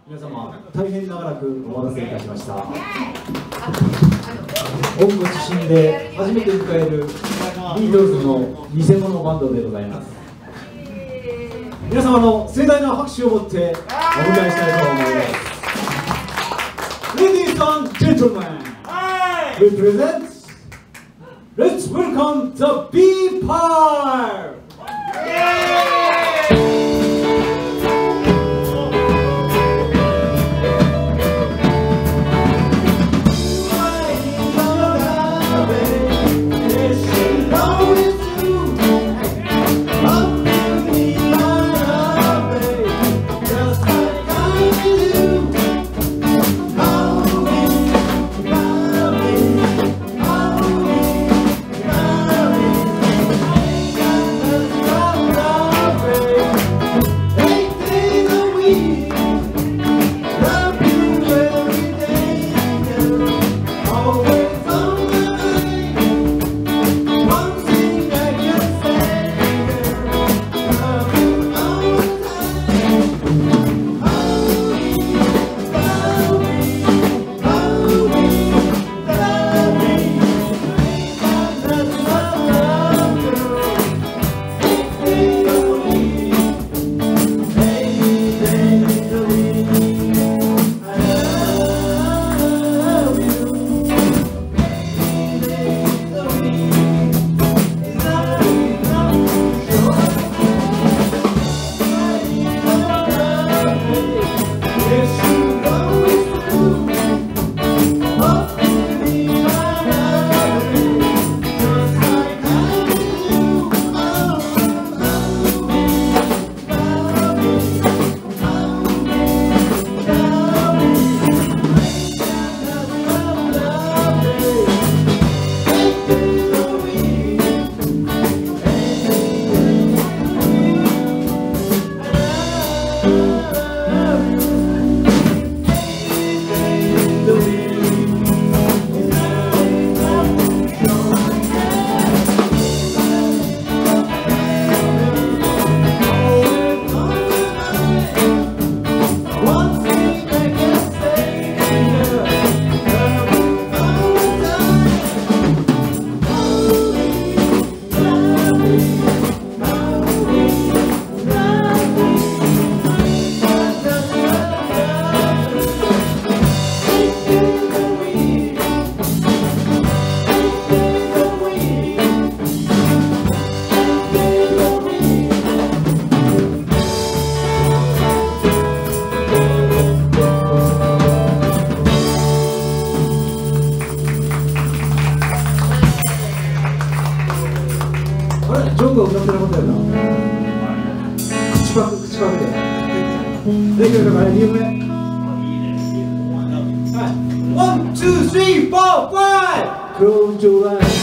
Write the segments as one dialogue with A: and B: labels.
A: 皆様大変長らくお待たせいたしました。本国新で初めて迎えるビートルズの偽物バンドでございます。皆様の盛大な拍手をもってお迎えしたいと思います。Ladies and gentlemen, we present, let's welcome the BeaPile! One, two, three, four, five. Close your eyes.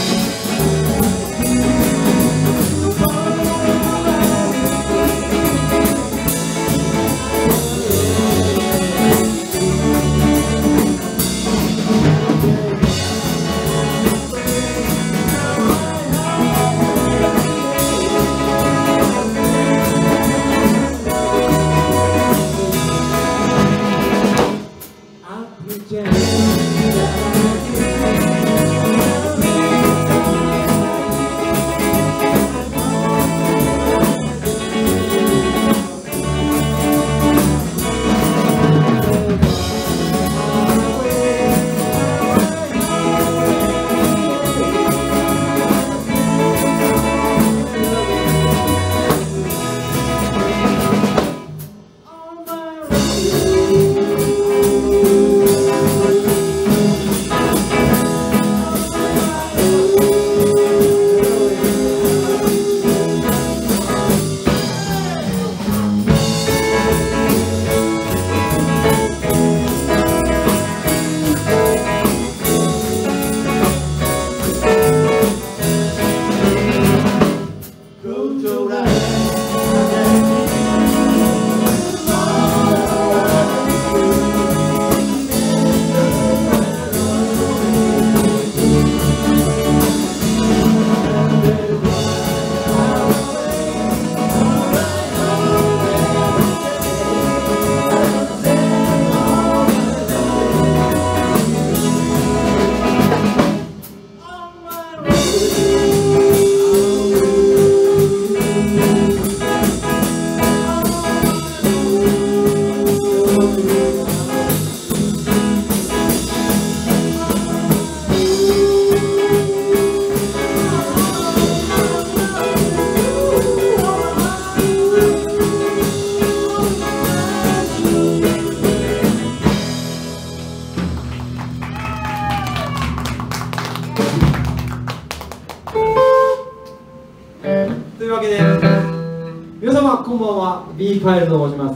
A: んばんは、BeaPile と申します。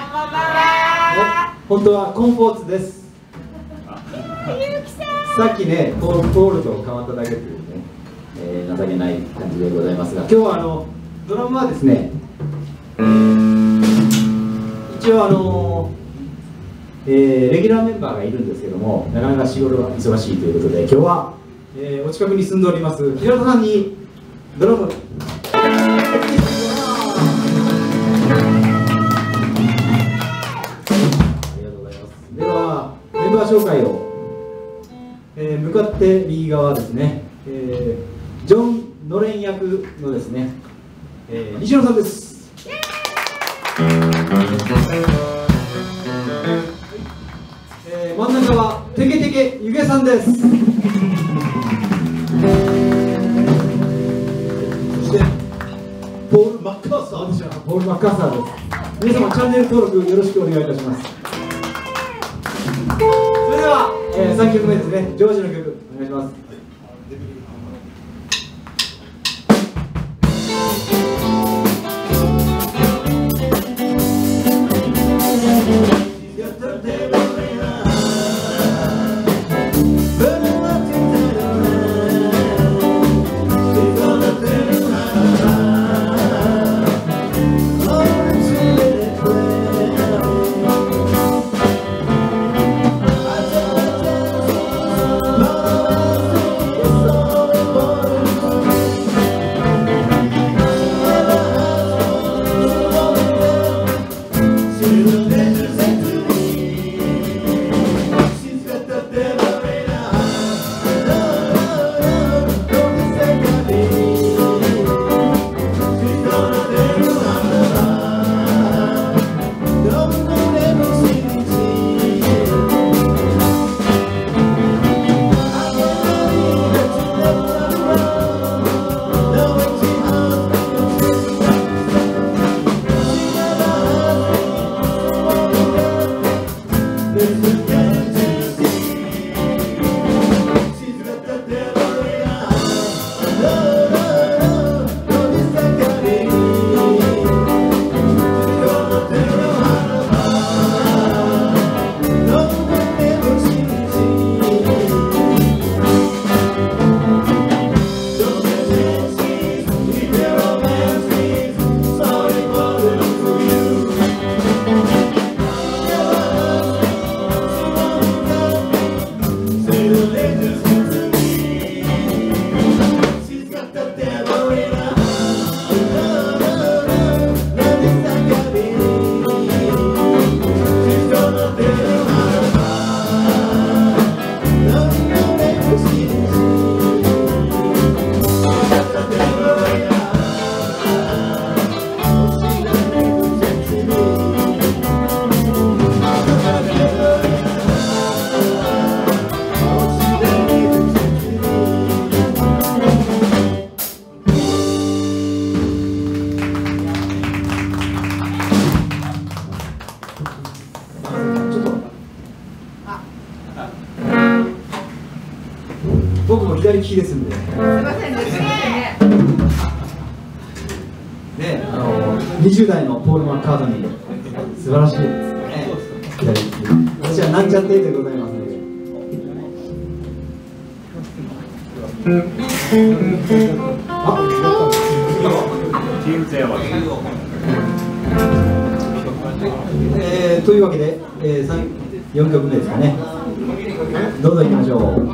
A: 本当はコンフォーツです。さっきね、ポールと変わっただけというね、情けない感じでございますが、今日はドラムはですね、一応レギュラーメンバーがいるんですけども、なかなか仕事が忙しいということで、今日は、お近くに住んでおります平田さんにドラムでは、メンバー紹介を、向かって右側ですね、ジョン・ノレン役のですね、西野さんです。真ん中はテケテケゆげさんです。そしてポール・マッカーサーです。皆様チャンネル登録よろしくお願いいたします。それでは、3曲目ですね、ジョージの曲お願いします。僕も左利きですんで。すみませんですね。ね、20代のポール・マッカートニー、素晴らしいですね。左利き。私はなんちゃってでございますので。というわけで、4曲目ですかね。どうぞ行きましょう。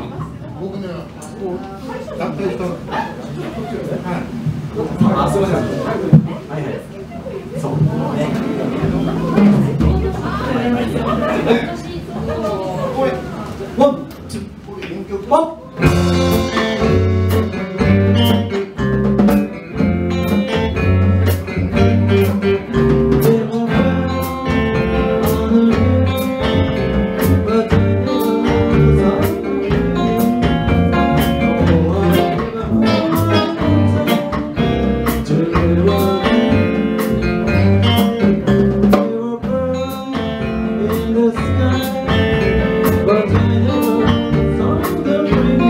A: あ、すみません。はいはい。そうね。ワン、ツー、ワン。
B: The sky, but I know it's on the way.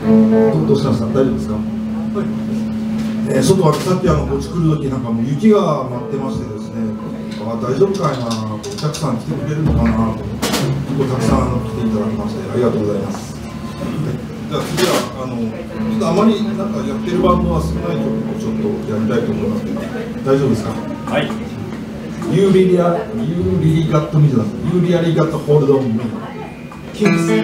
B: どうしたんですか、大丈夫ですか。外はさっきこっち来るときなんかもう雪が舞ってましてですね、大丈夫かいな、お客さん来てくれるのかなと思って、結構たくさん来ていただきましてありがとうございます。じゃあ次はちょっとあまりなんかやってるバンドは少ない曲をちょっとやりたいと思いますけど、大丈夫ですか。はい。You really got me じゃなくて You really got hold on me。キングス。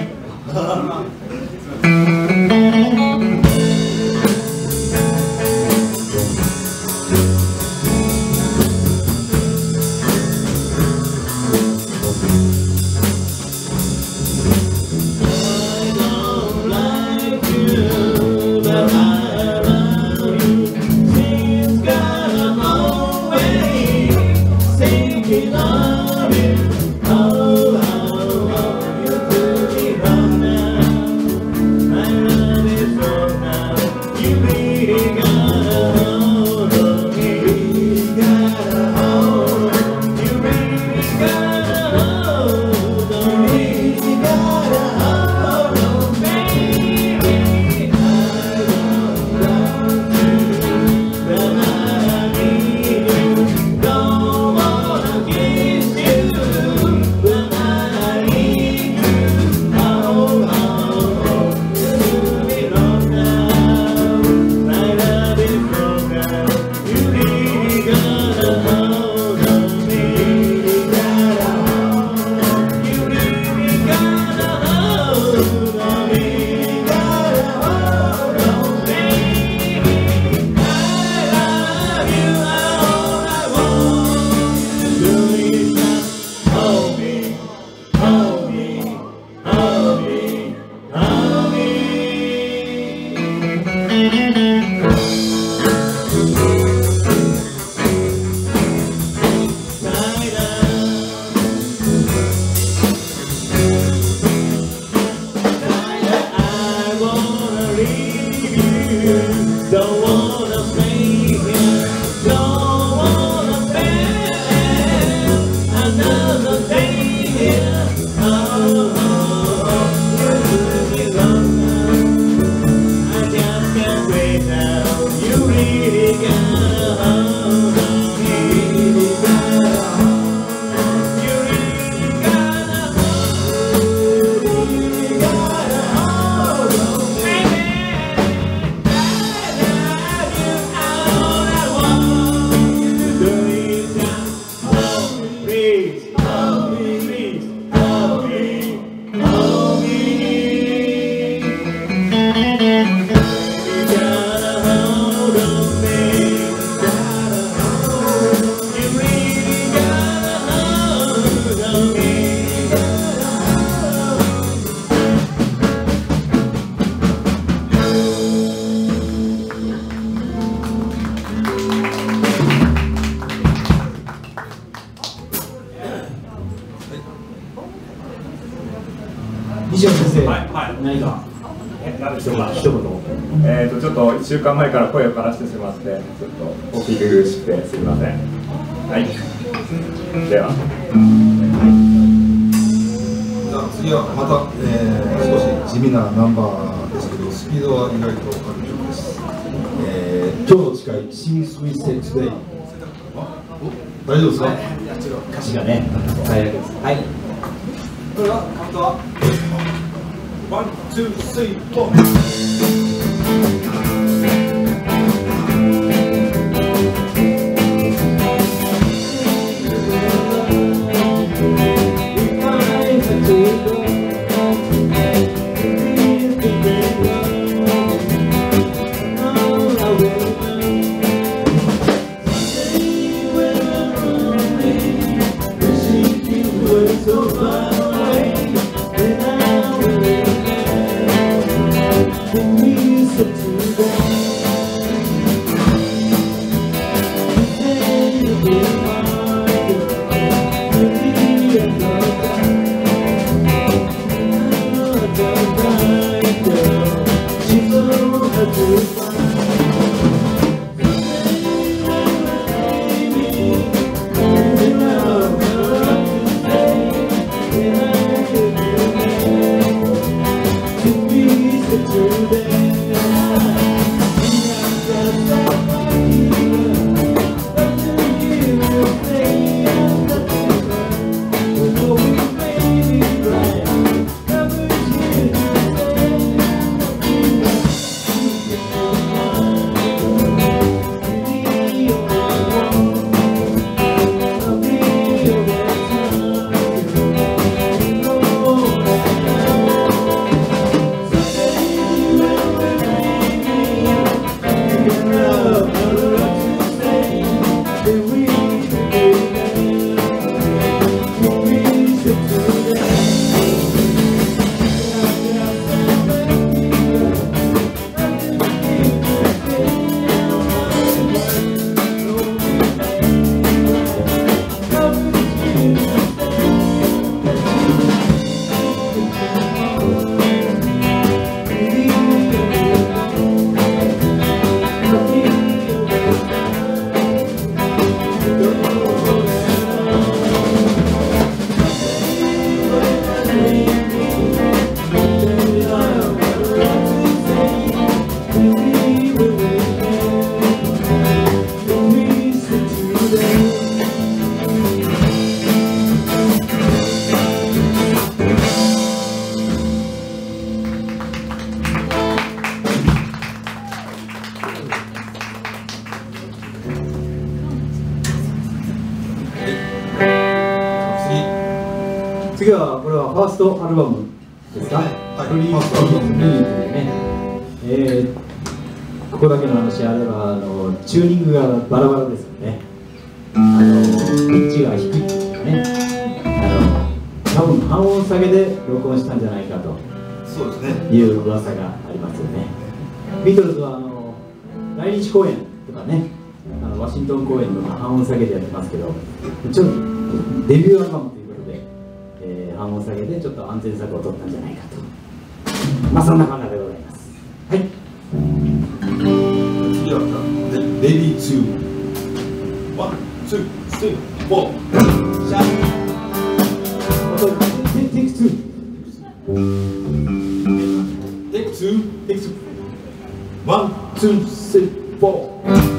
A: 西尾先生、
C: 何か
A: 何でしょうか、一言。
C: ちょっと1週間前から声を枯らしてしまって、ちょっとお聞き苦しくてすみません。はい。では。
B: じゃあ次はまた、少し地味なナンバーですけど、スピードは意外とある曲です。今日の誓い、Since We Said Today。大丈夫ですか？
A: 歌詞がね、最悪です。はい。
B: これはカウントは1、2、3、4。
D: Today
A: 次はこれはファーストアルバムですか、
B: はい、
A: フリーストリートミニというね、ここだけの話、あれはチューニングがバラバラですよね。ピッチが低いっていうかね、多分半音下げで録音したんじゃないかと
B: そうですね
A: いう噂がありますよね。ビートルズは来日公演とかね、ワシントン公演とか半音下げでやってますけど、ちょっとデビューアルバムということで、半音下げでちょっと安全策を取ったんじゃないかと、まあそんな考えでございます。はい。
B: 次はレディー2 1 2 3 4
A: じゃあテイク2
B: テイク2テイク2 1 2 3 4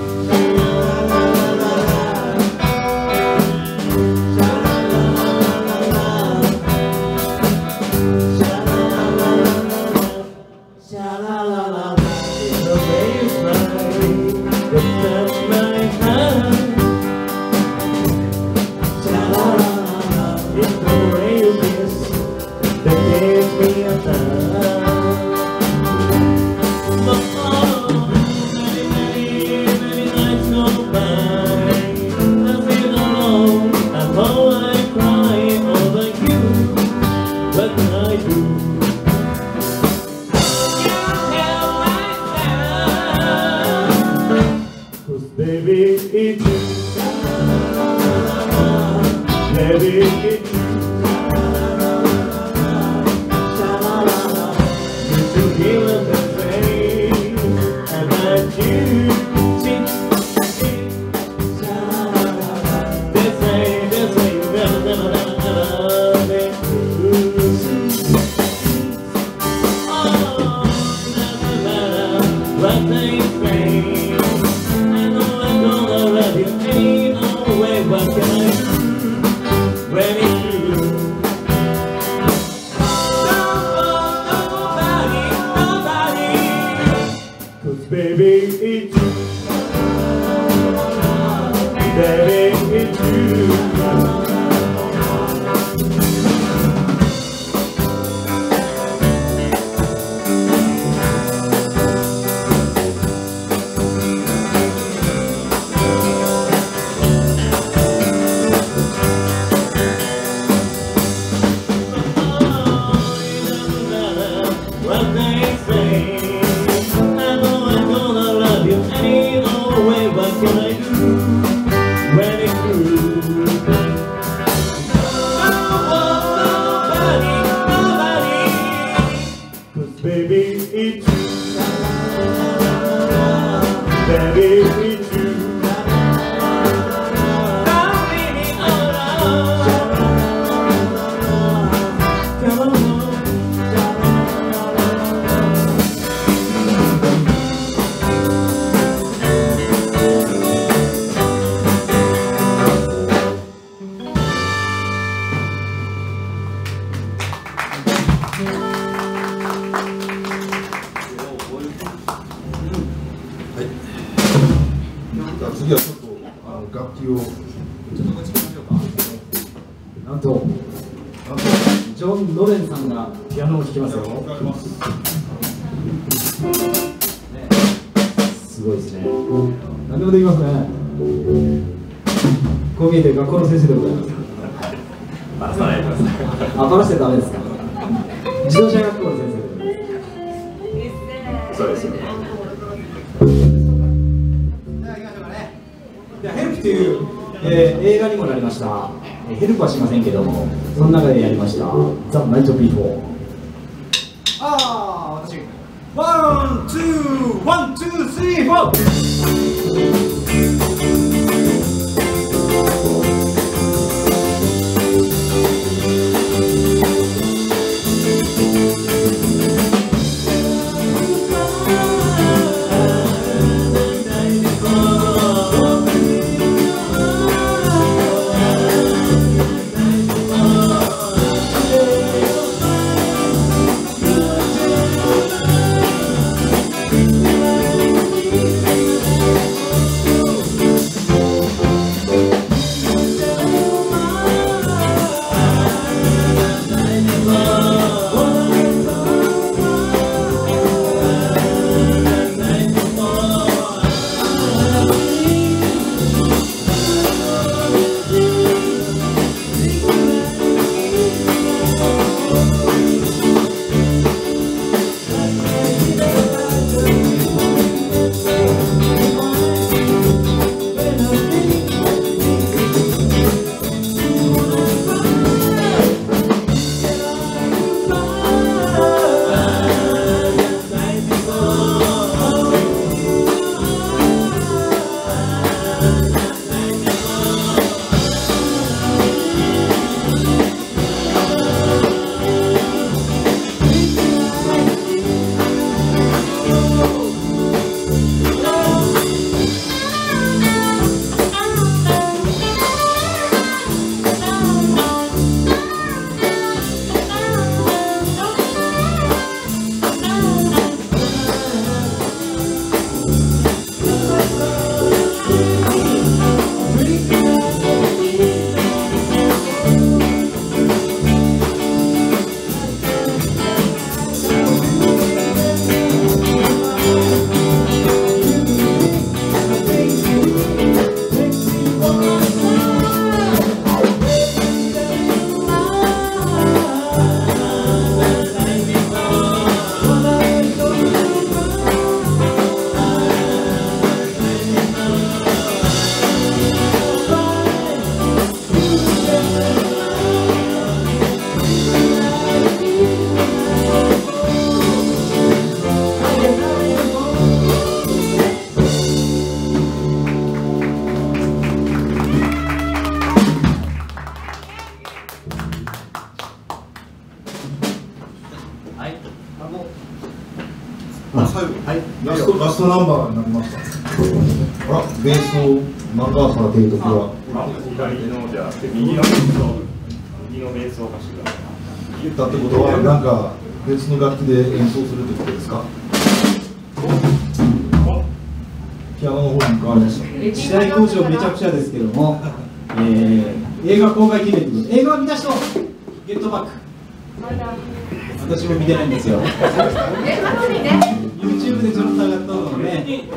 B: 次はちょっと楽器を
A: ちょっとこっち来ましょうか。なんとジョン・ロレンさんがピアノを弾きますよ。すごいですね。何でもできますね。こう見えて学校の先生でございます。
C: バラさないでください。
A: あ、バラしてダメですか。自動車学校の先生でございます。
C: そうですよね。
A: ヘルプという、映画にもなりました。ヘルプはしませんけども、その中でやりました。ザ・ナイト・ビーフォー。ああ、私。ワン、ツー、ワン、ツー、スリー、フォー。
B: ラストナンバーになりました。あら、ベースをマカーサー提督が。
C: 左のじゃなくて右のベースを貸してください。
B: 言ったってことは、なんか別の楽器で演奏するってことですか。ピアノの方に変わりました。
A: 時代交渉めちゃくちゃですけども、映画公開記念ということで、映画を見た人、ゲットバック。私も見てないんですよ。YouTube でちょっと上がったのね。ゲ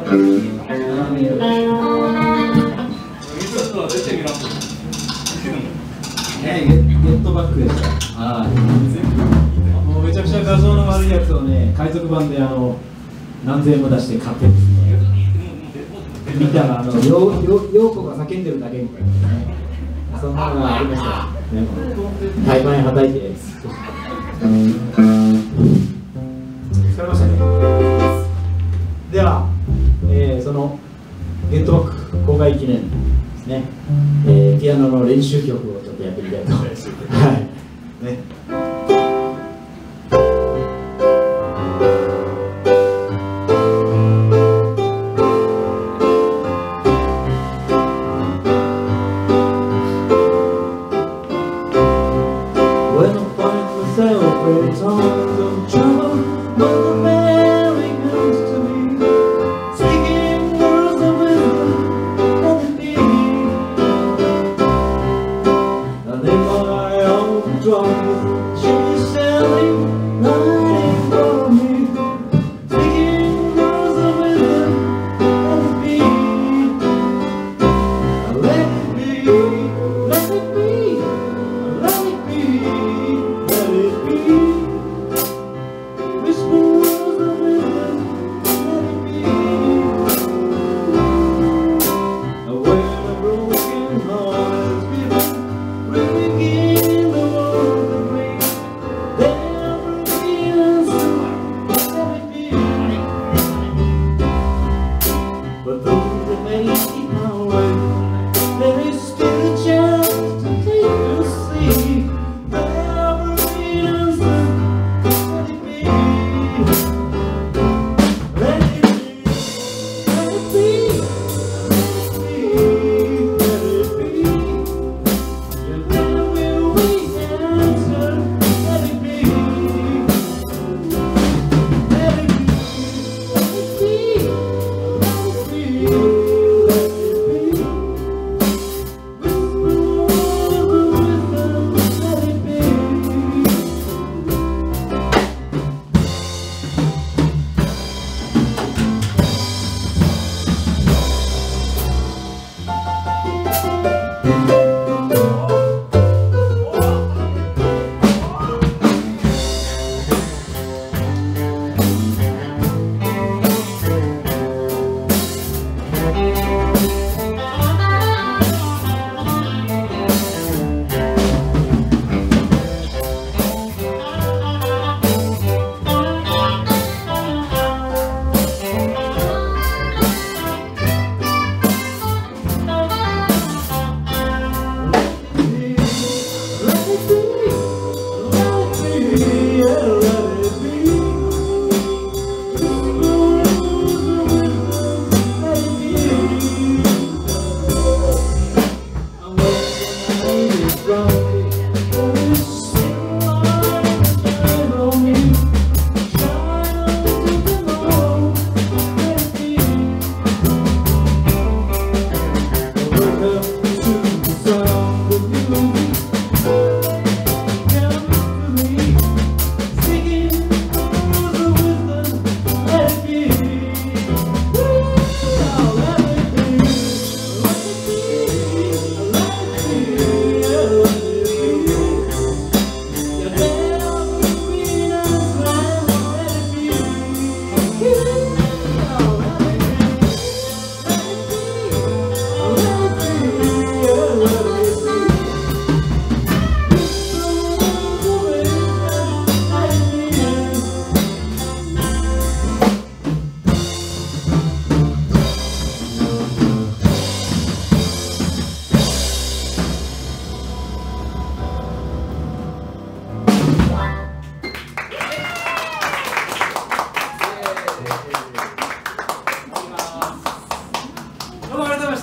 A: ットバックでした。もうめちゃくちゃ画像の悪いやつをね、海賊版で何千円も出して買ってですね。見たら陽子が叫んでるだけみたいなね。そんなのがありました。対バンはたいて。疲れましたね。では、そのゲットバック公開記念ですね、ピアノの練習曲をちょっとやってみたいと。はいね。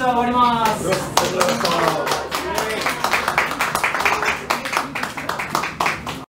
A: 終わります。
B: ありがとうございました。